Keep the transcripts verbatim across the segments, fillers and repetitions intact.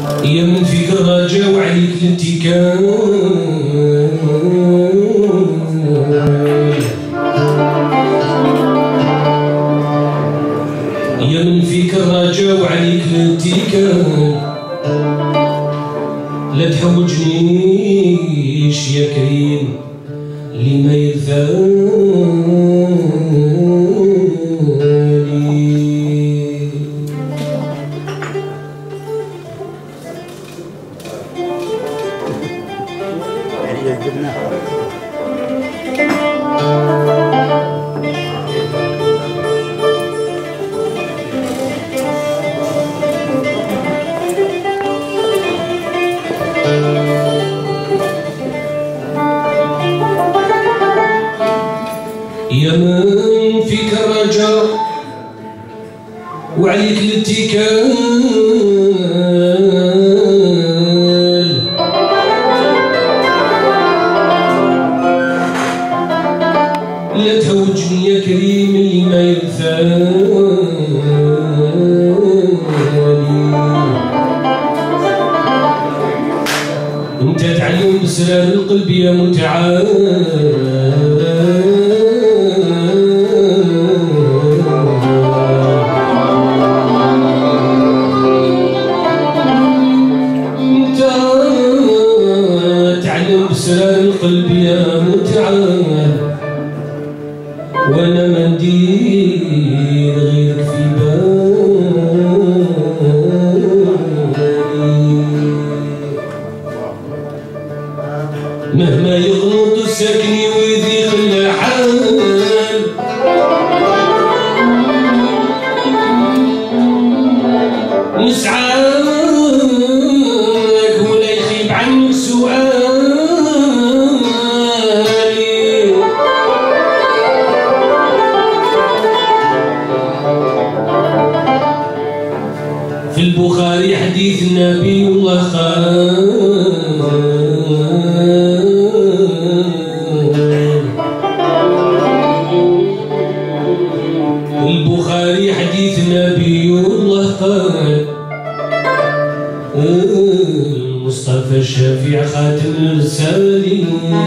يا من فيك الرجا وعليك الاتكال، يا من فيك الرجا وعليك الاتكال، لا تحوجنيش يا كريم لما يرثالي. يا من فيك الرجاء وعليك الاتكال، لا تهوجني يا كريم اللي ما يرثالي. انت تعلم بسرار القلب يا متعال، بسرار القلب يا متعال، وانا ما ندير غيرك في بالي. مهما يغلط الساكني ويضيق الحال، نسعاك ولا يخيب عنك سؤال. في البخاري حديث النبي الله قال، البخاري حديث النبي الله قال، المصطفى الشفيع خاتم الرسالين،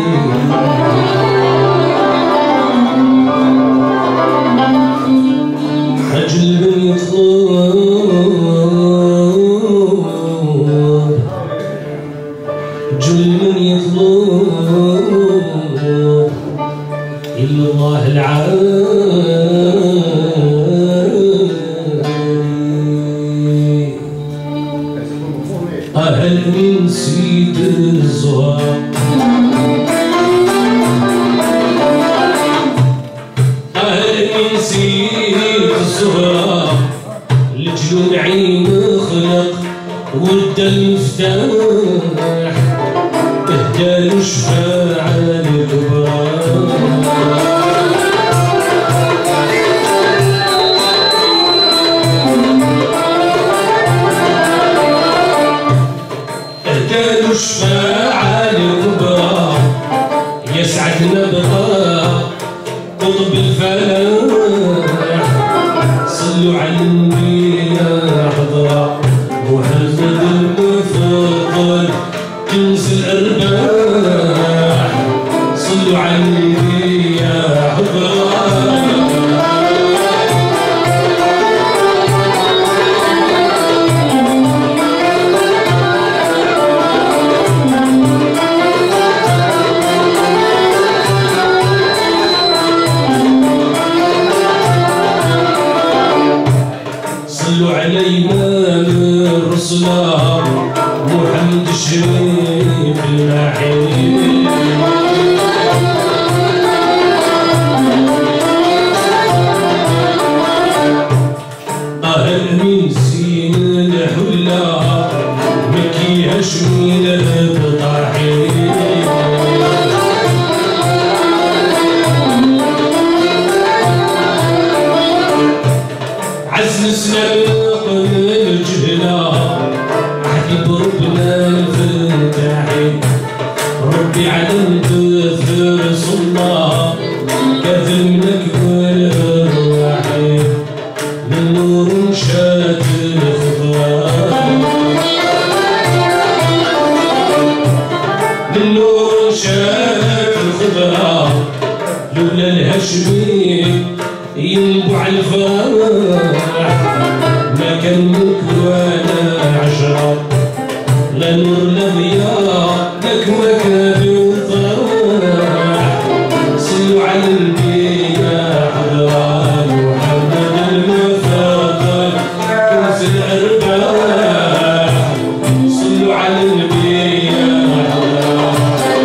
رجل من يطلب، جل من يطلب إلا الله العالي. أهل من سيد الزهر، أهل من سيد الزهر، لجلو نعيم خلق ودا المفتاح، اهدى الشفاعة الكبرى. اهدى الشفاعة الكبرى، يسعدنا بقى قطب الفلاح. صلوا على النبي يا حضرة محمد المفضل كنز الأرباح. صلوا على النبي يا حضرة. صلوا على إمام الرسل محمد الشريف المحيي. أهل من سين الحلة مكي هاشمي البطاحي. عز نسلق الجهلة حبيب ربنا الفتاحي. ربي على الدثر صلى كاثر من أكبر الرواحي. من نور شات الخضراء يا نور الضياء لك مكابي وفرح صلوا على النبي يا حضرات محمد المفضل كنز الأرباح صلوا على النبي يا حضرات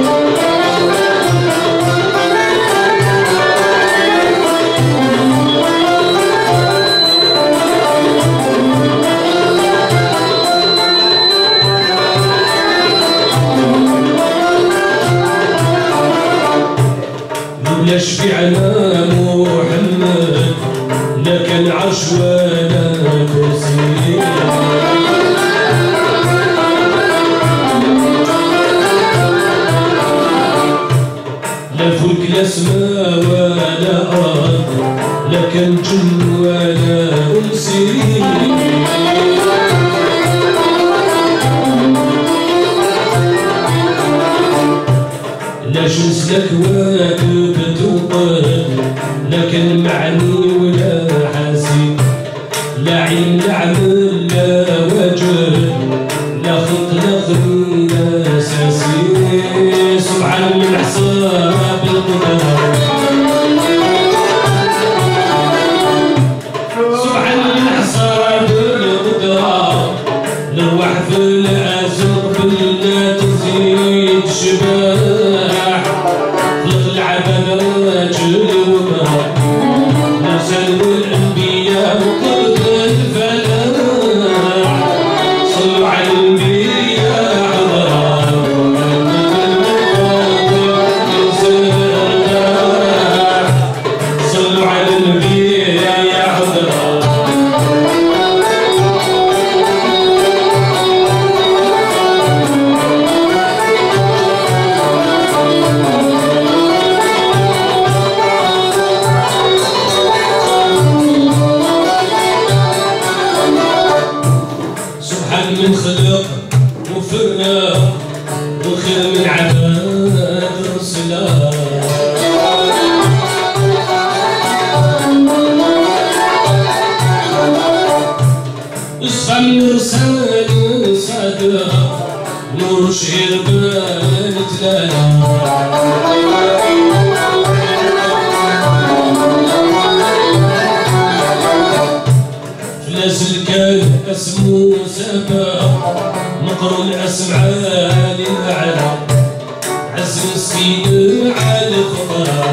لا شفيعنا محمد لا كان عرش ولا كرسي لا فلك لا سما ولا أرض لا كان جن ولا أنسي لا شمس لا كواكب توقد لا كان معني ولا حاسي لا عين لا عمل لا وجه لا خلق لا خلق لا ساسي سبحان من حساب القدر سبحان من حساب القدر الأرواح في الأزرق بلا تزيد شباب خلق العباد جلوبها نزل الأنبياء وقد الفلاح صلوا على النبي يا حضرات صلوا على النبي يا حضرات من خلق وفرق وخير من عباد رسلا اصفى من رسالة صادق نور شعير بان تلالا فلاس الكل اسمو سبا مقرون اسمعان الاعلى عز مسكين على الفقراء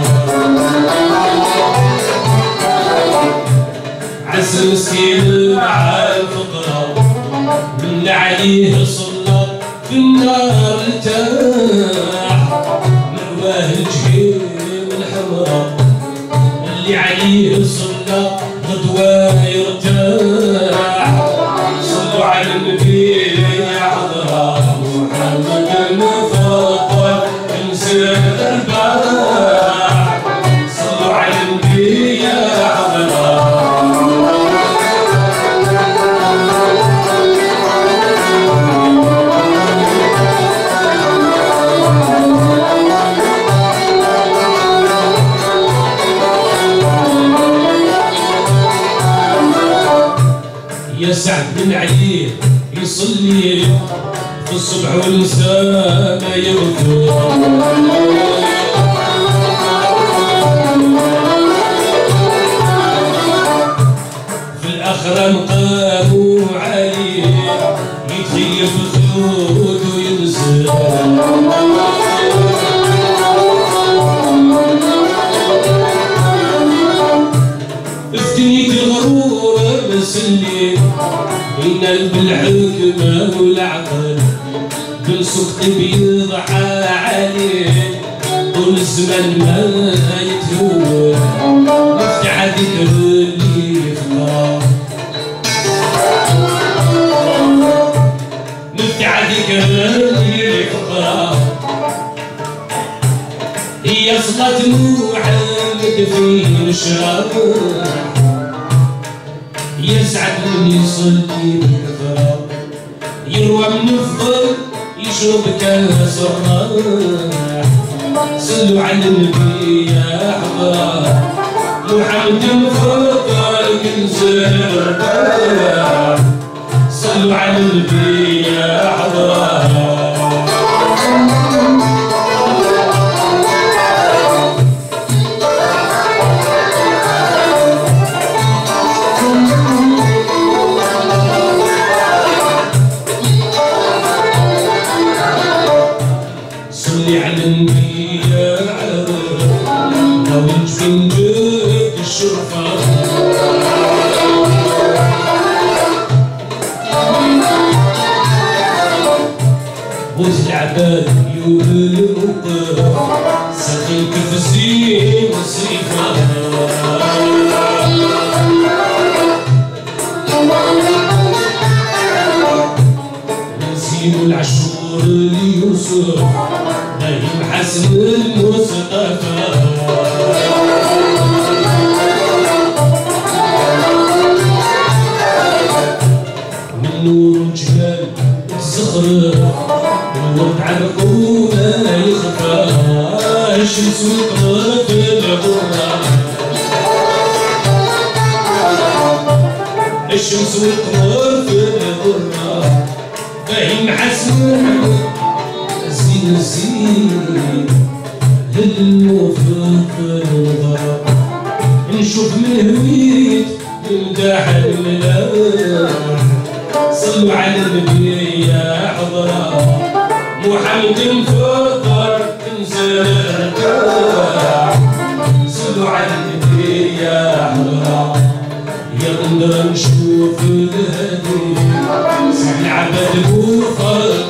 عز مسكين على الفقراء من عليه صلى في النار ارتاح مأواه الجحيم الحمراء اللي عليه صلى غدوة يرتاح صلوا على النبي يا حضرات محمد المفضل كنز الأرباح صلوا على النبي يا حضرات يا سعد بن علي يصلي في الصبح والمساء ما يوفر في الآخرة مقامه عالي يتخيل في الخلود وينزل افتنيت الغرور مسلي ينال بالحكمة والعقل بالسكت بيضحى عليه طول الزمن ما يتهون مفتاح ذكر اللي فقرا مفتاح ذكر اللي فقرا هي صلاة محمد في الشراب يسعد من يصلي بالكفرة يروى من الفضل يشرب كاس الراح صلوا على النبي يا حضرات محمد المفضل كنز الأرباح صلوا على النبي يا حضرات النبي عرب لو الجبين جد الشرفة بوز العباد يقول الموقف ساقي الكفزين والصيفة نسيم العشور ليوسف نايم حسن المصطفى من نور الجبال تزخرف الورد عرقو ما يخفى الشمس والقمر في الغرة الشمس والقمر في الغرة باين حسن زين زين للموفق النظرة نشوف من هويت يمدح الملاح صلوا على النبي يا حضرة محمد مفطر انزل ارتاح صلوا على النبي يا حضرة يا نقدر نشوف الهدي سهل عبد وفرق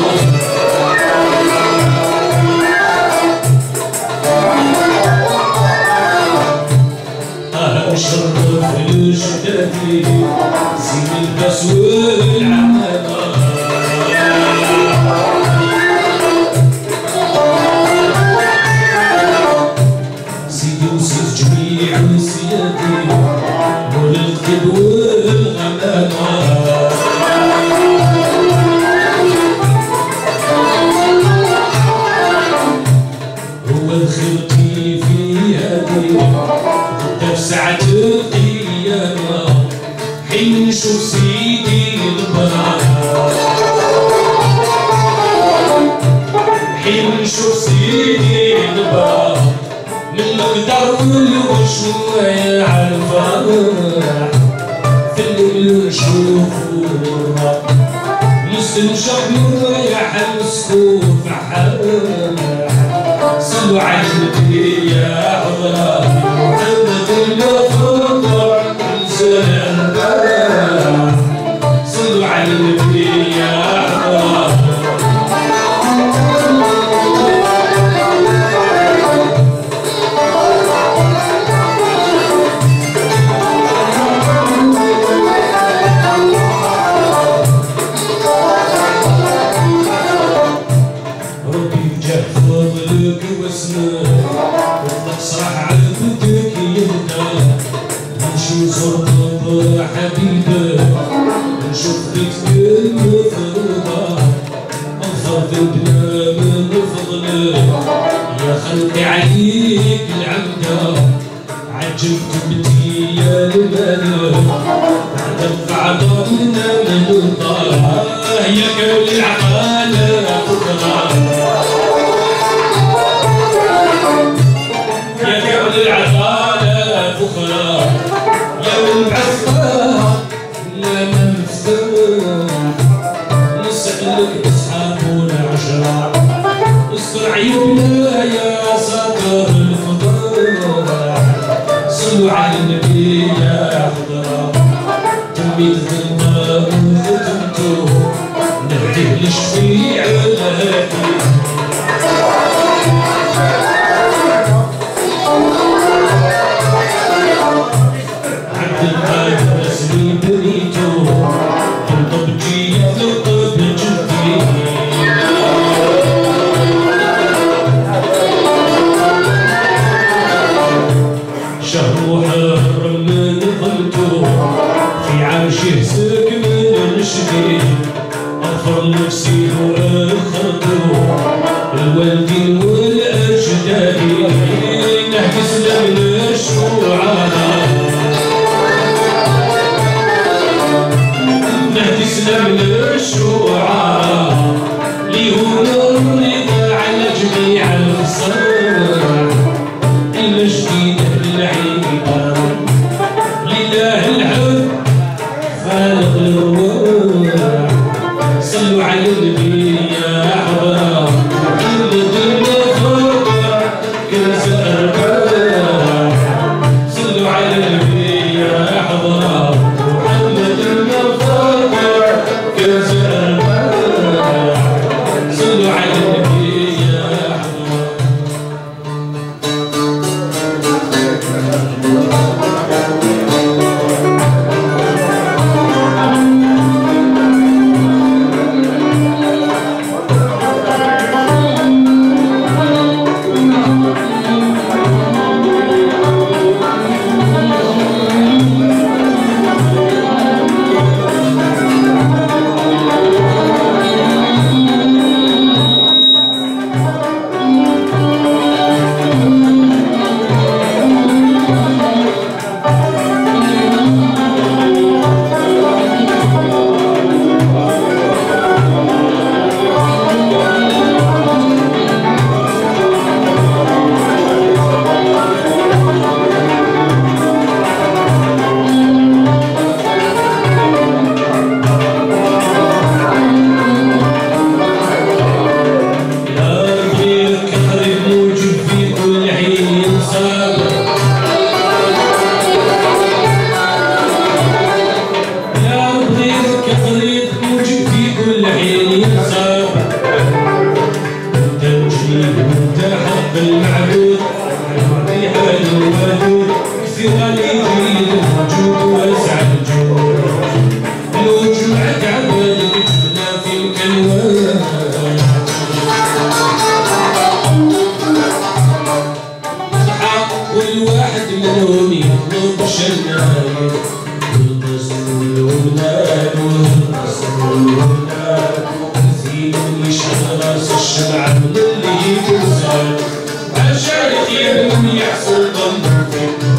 اه مشرف الجدادي زين الباس والعمامة سيدي وسيد جميع سيادي والكتب والغمامة هو الخلقي في يدي غدا في ساعة القيامة حين نشوف سيدي البرا حين نشوف سيدي البرا من القدر والوشوية عالفرح في الليل نشوفو مستنشق مريح مسكوف حرح صلوا على النبي يا حضرة محمد المفضل انزل ارتاح صلوا على النبي يا حضرة صراحة عبدك يهدى نمشي نزور حبيبك نشوف بيتك المفروضة أفضل ذنبنا من فضلك يا خلقي عليك العمدة عجبت بنتي يا الملك بعدك عظمنا من الله يا كون العقالة فكرة العقالة فخرة يا من بعثها لا مفتوح نسألك أصحاب العشرة استر عيوبنا يا ساتر الفضاح صلوا على النبي يا حضرة تميت ذنبه وختمته نهديه للشفيع الهادي شهر حرم من ظلته في عرشه سك من نشدي أغفر نفسي وأخرته الوالدين والأجداد نهدي سلام للشعراء نهدي سلام للشعراء ليهم الرضا على جميع الخسارة المجد العيبة لله الحب خالق الروح صلوا على النبي يا حضرة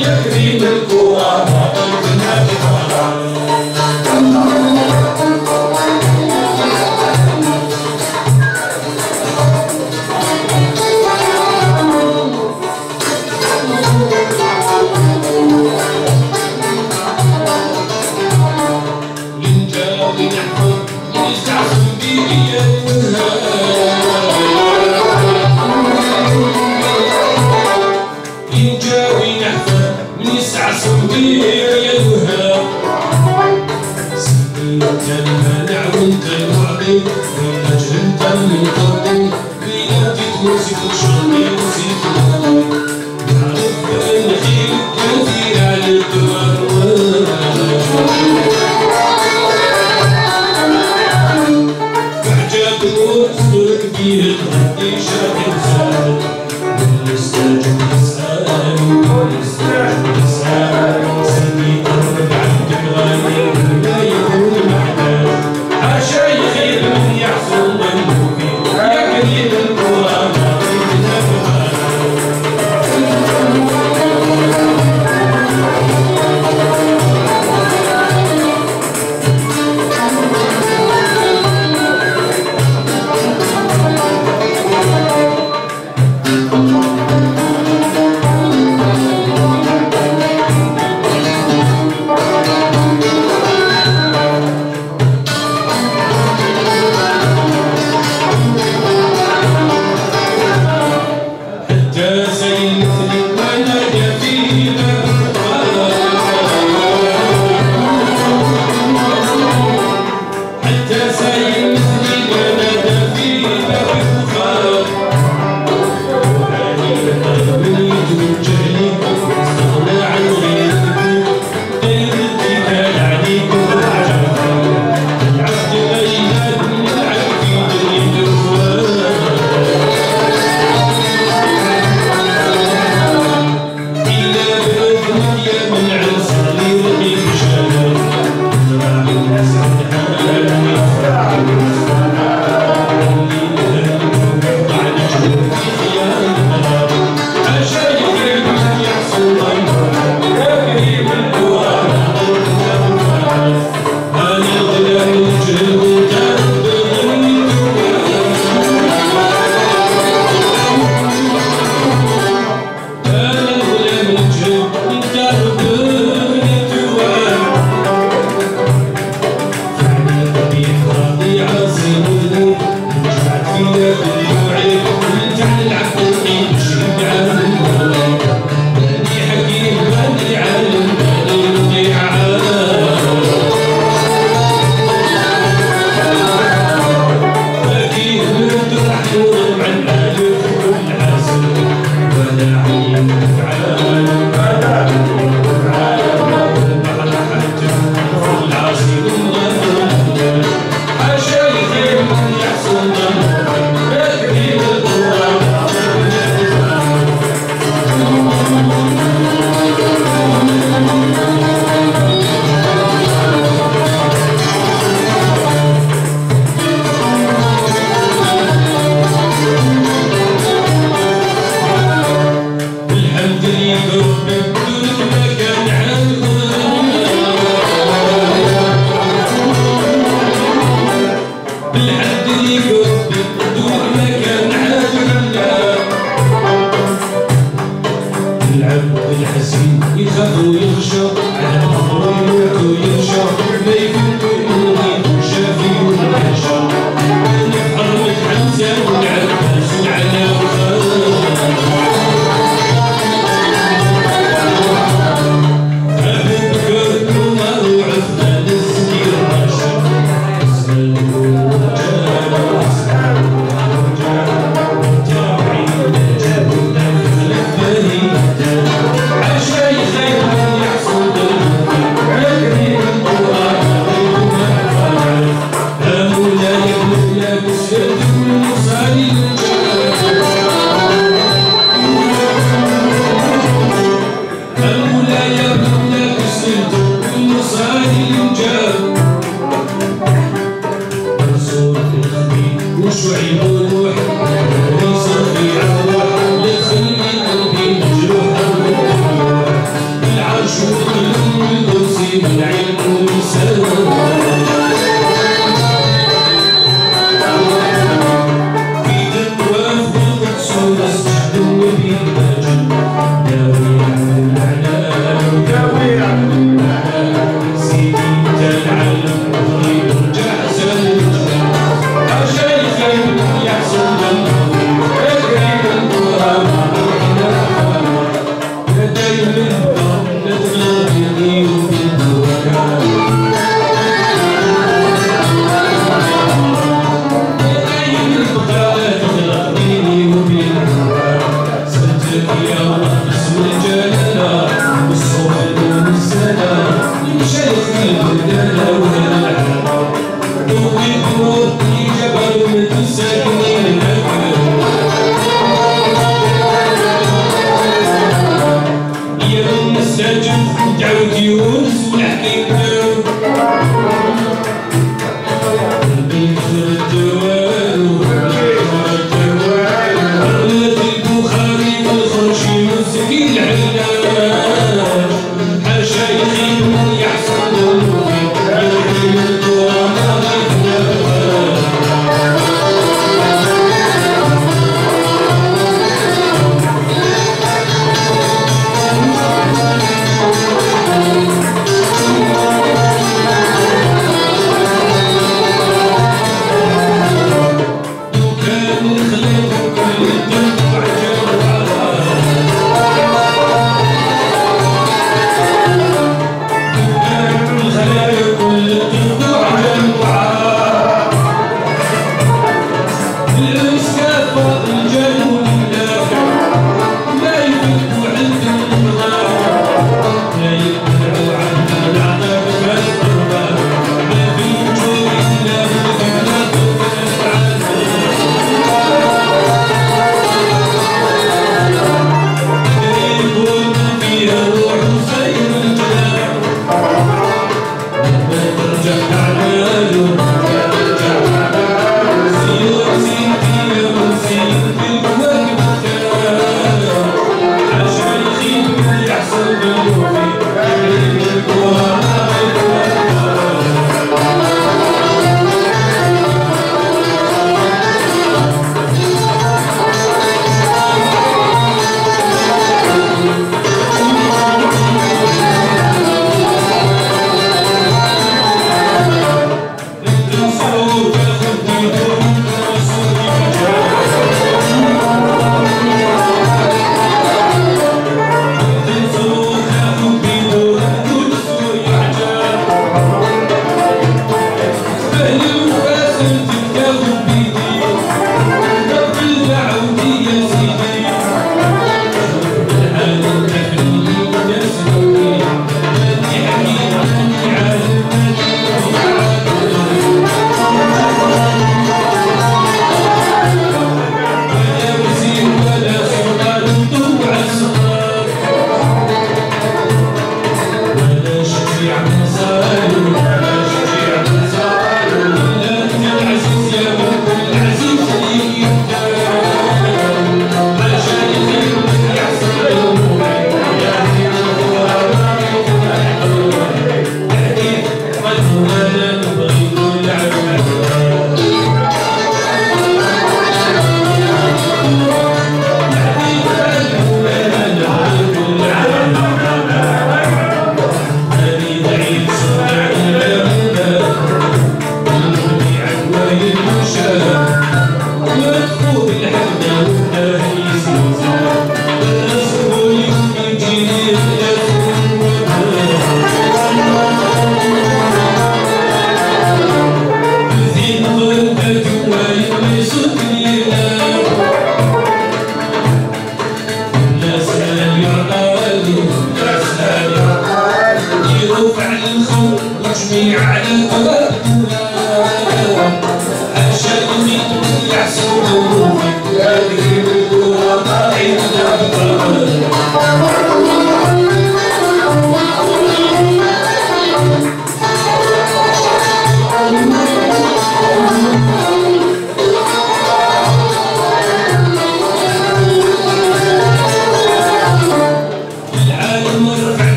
يا كريم القوى باطلتنا بطلع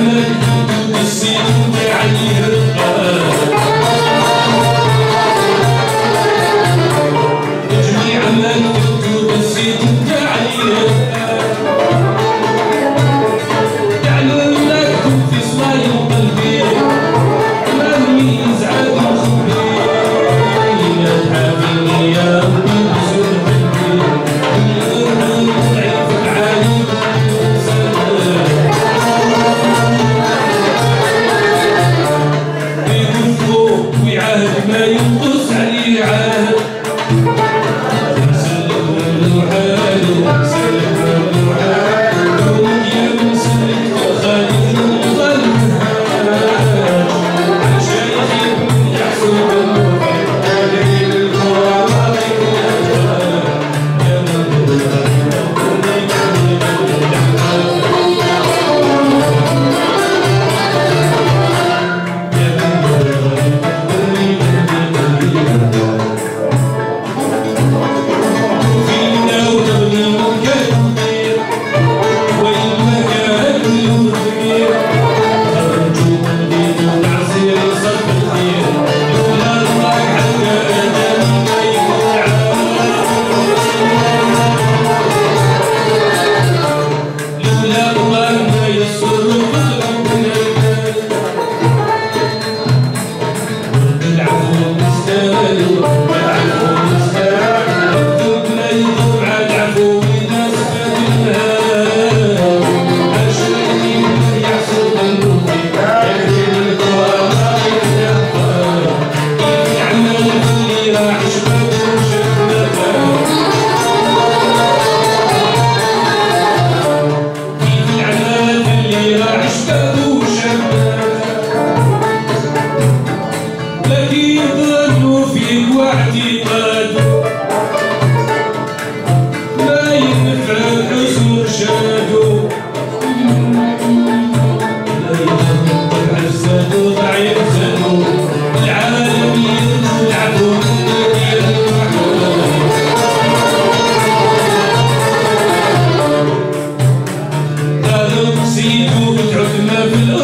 زيدوا تعد ما في الأرض